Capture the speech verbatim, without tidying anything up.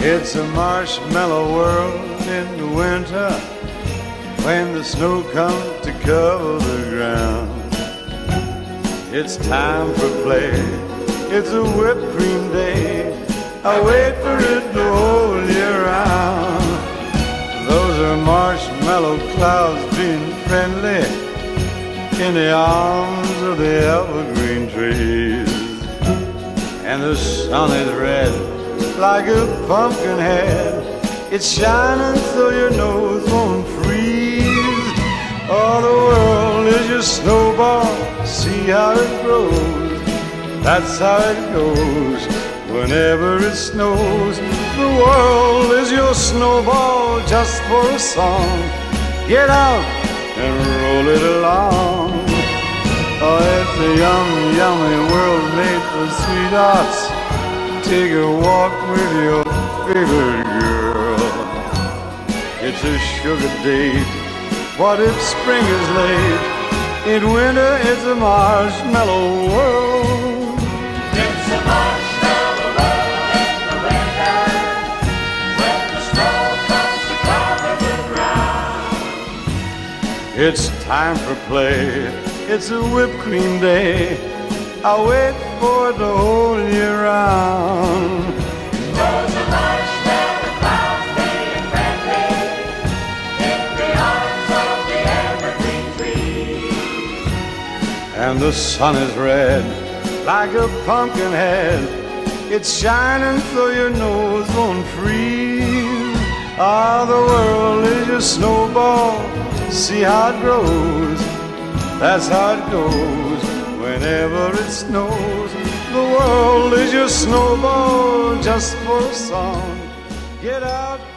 It's a marshmallow world in the winter when the snow comes to cover the ground. It's time for play, it's a whipped cream day. I wait for it the whole year round. Those are marshmallow clouds being friendly in the arms of the evergreen trees. And the sun is red like a pumpkin head. It's shining so your nose won't freeze. Oh, the world is your snowball, see how it grows. That's how it goes whenever it snows. The world is your snowball just for a song. Get out and roll it along. Oh, it's a yummy, yummy world made for sweethearts. Take a walk with your favorite girl. It's a sugar date. What if spring is late? In winter it's a marshmallow world. It's a marshmallow world in the winter when the snow comes to cover the ground. It's time for play, it's a whipped cream day. I wait for it the whole year round. Those are marshmallow clouds being friendly in the arms of the evergreen trees. And the sun is red like a pumpkin head. It's shining so your nose won't freeze. Ah, the world is your snowball, see how it grows. That's how it goes whenever it snows. The world is your snowball just for a song. Get out